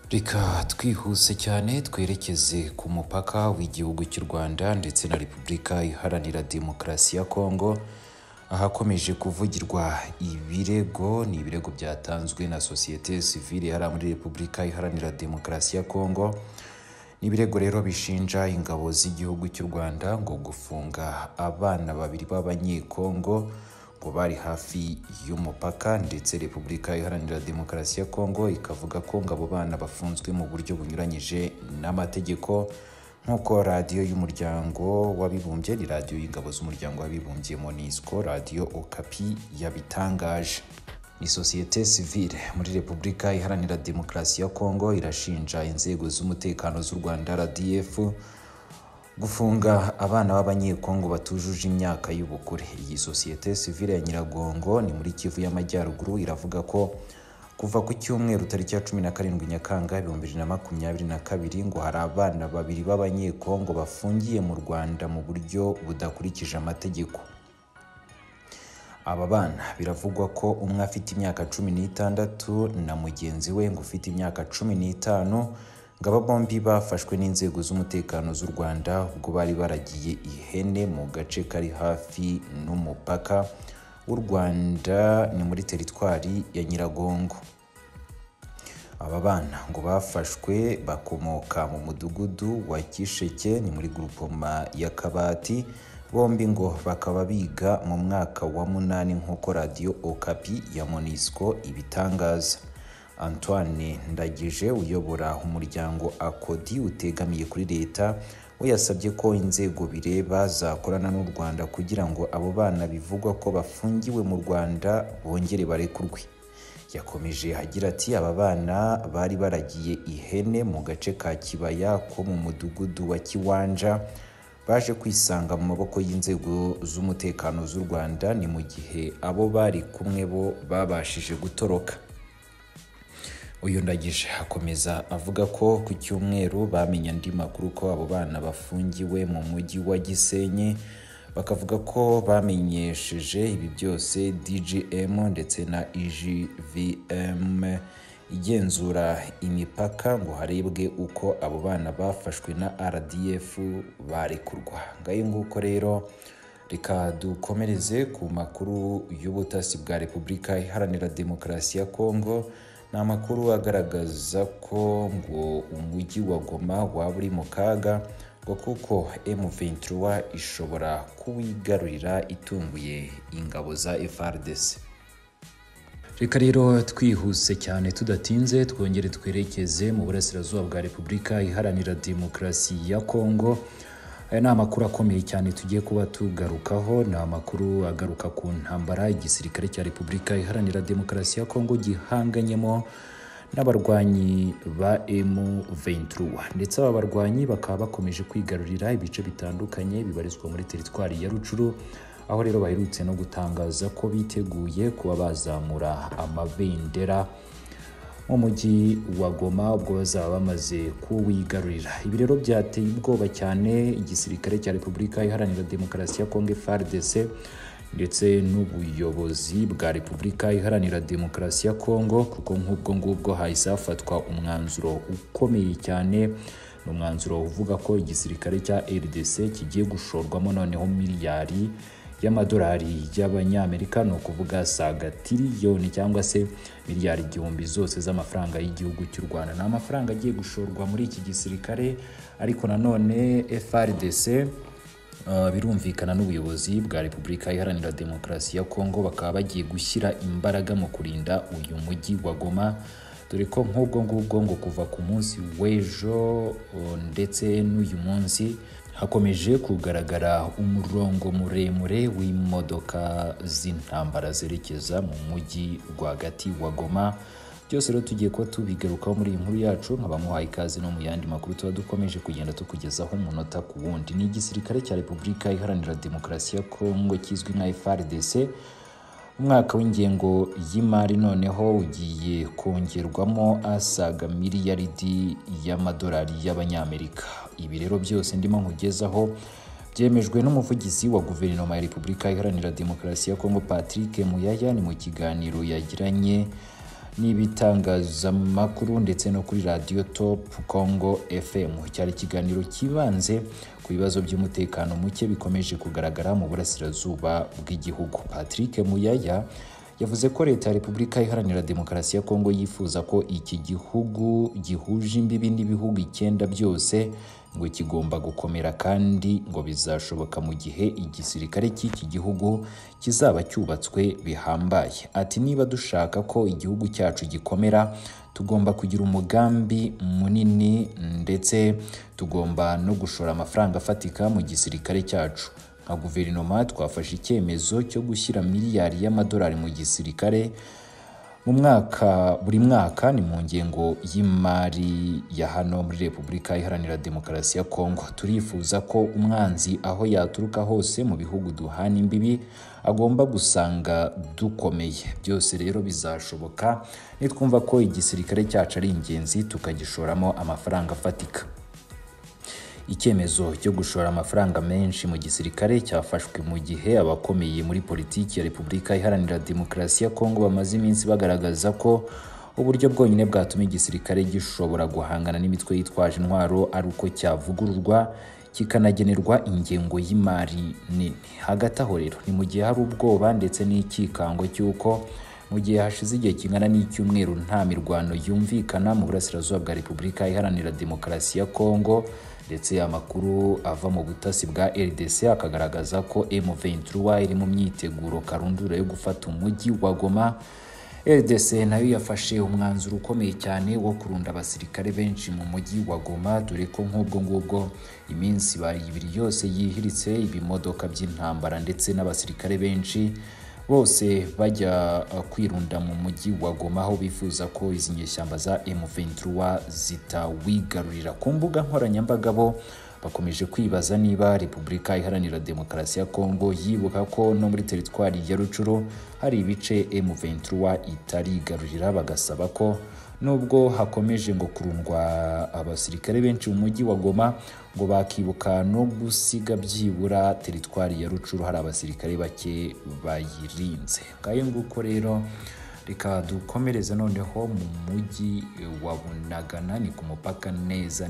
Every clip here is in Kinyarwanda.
Reka twihuse cyane twerekeze ku mupaka w'igihugu cy'u Rwanda ndetse na Repubulika Iharanira Demokarasi ya Kongo, ahakomeje kuvugirwa ibirego byatanzwe na sosiyete sivile hariya muri Repubulika Iharanira Demokarasi ya Kongo. Ni ibirego rero bishinja ingabo z'igihugu cy'u Rwanda ngo gufunga abana babiri b'abanyekongo ngo bari hafi y'umupaka, ndetse Repubulika Iharanira Demokarasi ya Kongo ikavuga ko abo bana bafunzwe mu buryo bunyuranyije n'amategeko, nk'uko radiyo y'umuryango w'abibumbye, ni radiyo y'ingabo z'umuryango w'abibumbye MONUSCO, radiyo Okapi yabitangaje. Ni sosiyete sivile muri Repubulika Iharanira Demokarasi ya Kongo irashinja inzego z'umutekano z'u Rwanda RDF gufunga abana b'abanyekongo batujuje imyaka y'ubukure. Iyi sosiyete sivile ya Nyiragongo ni muri Kivu y'Amajyaruguru iravuga ko kuva ku cyumweru tariki ya 17 Nyakanga 2022 ngo hari abana babiri b'abanyekongo bafungiye mu Rwanda mu buryo budakurikije amategeko. Aba bana biravugwa ko umwe afite imyaka 16 na mugenzi we ngo ufite imyaka 15, ngaba bombi bafashwe n'inzego z'umutekano z'u Rwanda ubwo bari baragiye ihene mu gace kari hafi n'umupaka w'u Rwanda, ni muri teritwari ya Nyiragongo. Aba bana ngo bafashwe bakomoka mu mudugudu wa Kisheke, ni muri groupement ya Kabati. Bombi ngo bakaba biga mu mwaka wa 8 nk'uko radiyo Okapi ya MONUSCO ibitangaza. Antoine Ndagije uyobora umuryango Akodi utegamiye kuri leta, we yasabye ko inzego bireba zakorana n'u Rwanda kugira ngo abo bana bivugwa ko bafungiwe mu Rwanda bongere barekurwe. Yakomeje agira ati aba bana bari baragiye ihene mu gace ka Kibaya ko mu mudugudu wa Kiwanja, baje kwisanga mu maboko y'inzego z'umutekano z'u Rwanda, ni mu gihe abo bari kumwe bo babashije gutoroka. Uyu Ndagije akomeza avuga ko ku cyumweru bamenye andi makuru ko abo bana bafungiwe mu mujyi wa Gisenyi, bakavuga ko bamenyesheje ibi byose DGM ndetse na IGVM igenzura imipaka ngo harebwe uko abo bana bafashwe na RDF barekurwa. Ngayo nguko rero, reka dukomereze ku makuru y'ubutasi bwa Repubulika Iharanira Demokarasi ya Kongo. Ni amakuru agaragaza ko ngo umujyi wa Goma waba uri mu kaga ngo kuko M23 ishobora kuwigarurira itunguye ingabo za FARDC. Reka rero twihuse cyane tudatinze twongere twerekeze mu burasirazuba bwa Repubulika Iharanira Demokarasi ya Kongo. Aya ni amakuru akomeye cyane tugiye kuba tugarukaho. Ni amakuru agaruka ku ntambara igisirikare cya Repubulika Iharanira Demokarasi ya Kongo gihanganyemo n'abarwanyi ba M23, ndetse aba barwanyi bakaba bakomeje kwigarurira ibice bitandukanye bibarizwa muri teritwari ya Rucuru, aho rero baherutse no gutangaza ko biteguye kuba bazamura amabendera mu mujyi wa Goma ubwo bazaba bamaze kuwigarurira. Ibi rero byateye ubwoba cyane igisirikare cya Repubulika Iharanira Demokarasi ya Kongo FARDC ndetse n'ubuyobozi bwa Repubulika Iharanira Demokarasi ya Kongo, kuko nk'ubwo ngubwo hahise hafatwa umwanzuro ukomeye cyane. Ni umwanzuro uvuga ko igisirikare cya RDC kigiye gushorwamo noneho miliyari y'amadolari y'abanyamerika, ni ukuvuga saga tiriyoni cyangwa se miliyari igihumbi zose z'amafaranga y'igihugu cy'u Rwanda. Ni amafaranga agiye gushorwa muri iki gisirikare, ariko nanone FARDC birumvikana n'ubuyobozi bwa Repubulika Iharanira Demokarasi ya Kongo bakaba bagiye gushyira imbaraga mu kurinda uyu mujyi wa Goma, dore ko nk'ubwo ngubwo ngo kuva ku munsi w'ejo ndetse n'uyu munsi hakomeje kugaragara umurongo muremure w'imodoka z'intambara zerekeza mu mujyi rwagati wa Goma. Byose rero tugiye kuba tubigarukaho muri iyi nkuru yacu, nkaba muhaye ikaze no mu yandi makuru tuba dukomeje kugenda tukugezaho umunota ku wundi. Ni igisirikare cya Repubulika Iharanira Demokarasi ya Kongo kizwi nka FARDC. Umwaka w'ingengo y'imari noneho ugiye kongerwamo asaga miliyaridi y'amadolari y'abanyamerika. Ibi rero byose ndimo nkugezaho byemejwe n'umuvugizi wa guverinoma ya Repubulika Iharanira Demokarasi ya Kongo Patrick Muyaya, ni mu kiganiro yagiranye n'ibitangazamakuru ndetse no kuri Radio Top Congo FM. Cyari ikiganiro kibanze ku bibazo by'umutekano muke bikomeje kugaragara mu burasirazuba bw'igihugu. Patrick Muyaya yavuze ko leta ya Repubulika Iharanira Demokarasi ya Kongo yifuza ko iki gihugu gihuje imbibi n'ibihugu 9 byose ngo kigomba gukomera, kandi ngo bizashoboka mu gihe igisirikare cy'iki gihugu kizaba cyubatswe bihambaye. Ati niba dushaka ko igihugu cyacu gikomera, tugomba kugira umugambi munini ndetse tugomba no gushora amafaranga afatika mu gisirikare cyacu. Nka guverinoma twafashe icyemezo cyo gushyira miliyari y'amadolari mu gisirikare buri mwaka ni mu ngengo y'imari ya hano muri Repubulika Iharanira Demokarasi ya Kongo. Turifuza ko umwanzi aho yaturuka hose mu bihugu duhana imbibi agomba gusanga dukomeye. Byose rero bizashoboka nitwumva ko igisirikare cyacu ari ingenzi tukagishoramo amafaranga afatika. Icyemezo cyo gushora amafaranga menshi mu gisirikare cyafashwe mu gihe abakomeye muri politiki ya Repubulika Iharanira Demokarasi ya Kongo bamaze iminsi bagaragaza ko uburyo bwonyine bwatuma igisirikare gishobora guhangana n'imitwe yitwaje intwaro ari uko cyavugururwa kikanagenerwa ingengo y'imari nini. Hagati aho rero ni mu gihe hari ubwoba ndetse n'ikikango cy'uko mu gihe hashize igihe kingana n'icyumweru nta mirwano yumvikana mu burasirazuba bwa Repubulika Iharanira Demokarasi ya Kongo, ndetse amakuru ava mu butasi bwa RDC akagaragaza ko M23 iri mu myiteguro karundura yo gufata umujyi wa Goma. RDC nayo yafashe umwanzuro ukomeye cyane wo kurunda abasirikare benshi mu mujyi wa Goma, dore ko nk'ubwo ngubwo iminsi bari ibiri yose yihiritse ibimodoka by'intambara ndetse n'abasirikare benshi bose bajya kwirunda mu mujyi wa Goma, aho bifuza ko izi nyeshyamba za M23 zitawigarurira. Ku mbuga nkoranyambaga bo bakomeje kwibaza niba Repubulika Iharanira Demokarasi ya Kongo yibuka ko no muri teritwari ya Rucuru hari ibice M23 itarigarurira, bagasaba ko nubwo hakomeje ngo kurundwa abasirikare benshi mu mujyi wa Goma, ngo bakibuka no gusiga byibura teritwari ya Rucuru hari abasirikare bake bayirinze. Ngayo nguko rero reka dukomereze noneho mu mujyi wa Bunagana, ni ku mupaka neza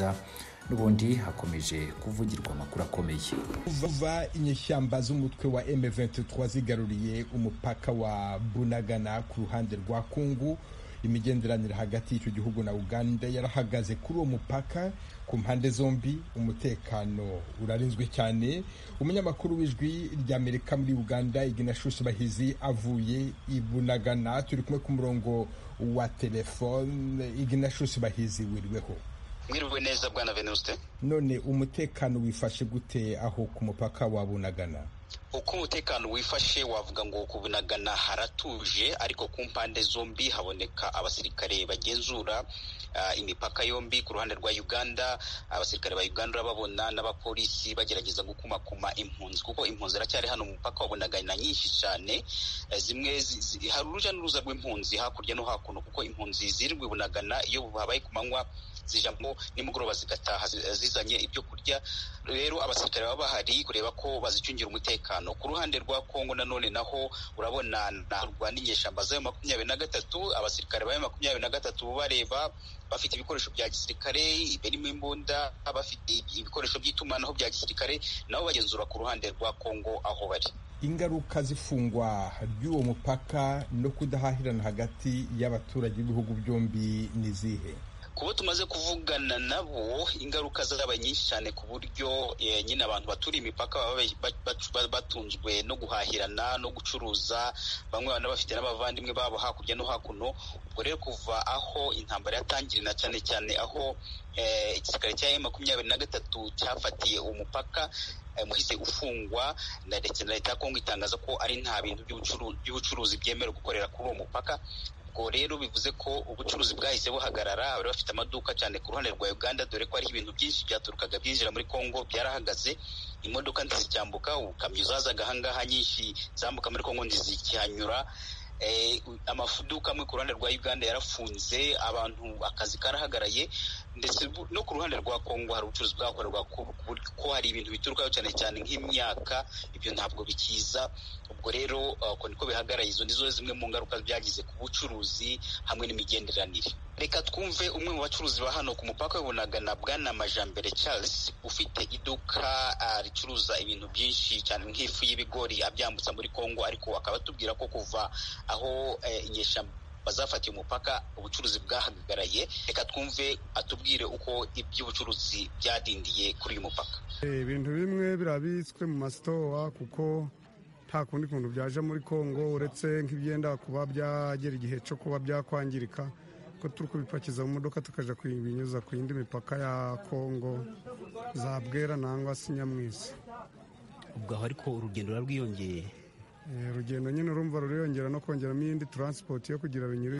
n'ubundi hakomeje kuvugirwa amakuru akomeye. Kuva inyeshyamba z'umutwe wa M23 zigaruriye umupaka wa Bunagana ku ruhande rwa Kongo, imigenderanire hagati y'icyo gihugu na Uganda yarahagaze kuri uwo mupaka ku mpande zombi. Umutekano urarinzwe cyane. Umunyamakuru w'ijwi ry'Amerika muri Uganda Ignatius Bahizi avuye i Bunagana, turi kumwe ku murongo wa telefone. Ignatius Bahizi, wiriweho? Mwiriwe neza bwana Venuste. None umutekano wifashe gute aho ku mupaka wa Bunagana? Uko umutekano wifashe wavuga ngo ku Bunagana haratuje, ariko ku mpande zombi haboneka abasirikare bagenzura imipaka yombi. Ku ruhande rwa Uganda, abasirikare ba Uganda babona n'abapolisi bagerageza gukumakuma impunzi, kuko impunzi aracyari hano mu mupaka wa Bunagana nyinshi cyane. Zimwe hari uruja n'uruza rw'impunzi hakurya no hakuno, kuko impunzi ziri mu Bunagana iyo habaye kumanywa zijamo nimugoroba zigataha zizanye ibyo kurya. Rero abasirikare baba bahari kureba ko bazicungira umutekano. Ku ruhande rwa Kongo nanone naho urabona narwa n'inyeshyamba za 23, abasirikare ba 23 bareba bafite ibikoresho bya gisirikare birimo imbunda, bafite ibikoresho by'itumanaho bya gisirikare, nabo bagenzura ku ruhande rwa Kongo aho bari. Ingaruka zifungwa ry'uwo mupaka no kudahahirana hagati y'abaturage b'ibihugu byombi ni zihe? Kuba tumaze kuvugana nabo, ingaruka zabaye nyinshi cyane, ku buryo nyine abantu baturi imipaka batunzwe no guhahirana no gucuruza, bamwe bana bafite n'abavandimwe babo hakurya no hakuno. Ubwo rero kuva aho intambara yatangirira, cyane cyane aho igisirikare cya M23 cyafatiye umupaka muhise ufungwa, ndetse na leta ya Kongo itangaza ko ari nta bintu by'ubucuruzi byemerewe gukorera kuri uwo mupaka. Ubwo rero bivuze ko ubucuruzi bwahise buhagarara. Bari bafite amaduka cyane ku ruhande rwa Uganda, dore ko ari ibintu byinshi byaturukaga byinjira muri Kongo byarahagaze. Imodoka ntizicyambuka, ukamyo zazaga ahangaha nyinshi zambuka muri Kongo ntizikihanyura. amaduka amwe ku ruhande rwa Uganda yarafunze, abantu akazi karahagaraye, ndetse no ku ruhande rwa Kongo hari ubucuruzi bwakorerwa ko hari ibintu biturukayo cyane cyane nk'imyaka, ibyo ntabwo bikiza. Ubwo rero uko niko bihagaraye. Izo nizo zimwe mu ngaruka byagize ku bucuruzi hamwe n'imigenderanire. Reka twumve umwe mu bacuruzi ba hano ku mupaka w'Ibunagana, Bwana Majambere Charles, ufite iduka ricuruza ibintu byinshi cyane nk'ifu y'ibigori abyambutsa muri Kongo, ariko akaba atubwira ko kuva aho inyeshyamba bazafatiye umupaka ubucuruzi bwahagaraye. Reka twumve atubwire uko iby'ubucuruzi byadindiye kuri uyu mupaka. Ibintu bimwe birabitswe mu masitowa kuko nta kundi kuntu byaje muri Kongo uretse nk'ibyenda kuba byagera igihe cyo kuba byakwangirika, ko turi kubipakiza mu modoka tukaja kubinyuza ku yindi mipaka ya Kongo za Bwera nangwa se Nyamwisi. Ubwo aho ariko urugendo rurabwiyongeye. Urugendo nyine urumva ruriyongera no kongeramo iyindi transport yo kugira binyure